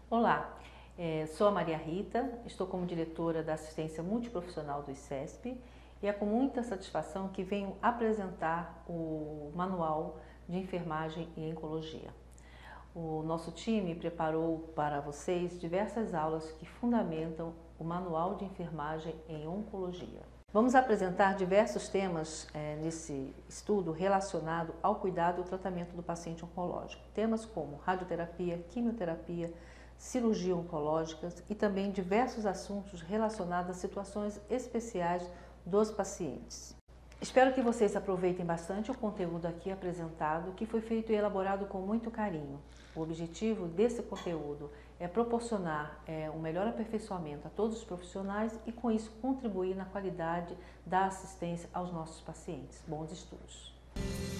Olá, sou a Maria Rita, estou como diretora da assistência multiprofissional do ICESP e é com muita satisfação que venho apresentar o Manual de Enfermagem e Oncologia. O nosso time preparou para vocês diversas aulas que fundamentam o Manual de Enfermagem em Oncologia. Vamos apresentar diversos temas nesse estudo relacionado ao cuidado e tratamento do paciente oncológico. Temas como radioterapia, quimioterapia, cirurgia oncológica e também diversos assuntos relacionados a situações especiais dos pacientes. Espero que vocês aproveitem bastante o conteúdo aqui apresentado, que foi feito e elaborado com muito carinho. O objetivo desse conteúdo é proporcionar um melhor aperfeiçoamento a todos os profissionais e, com isso, contribuir na qualidade da assistência aos nossos pacientes. Bons estudos!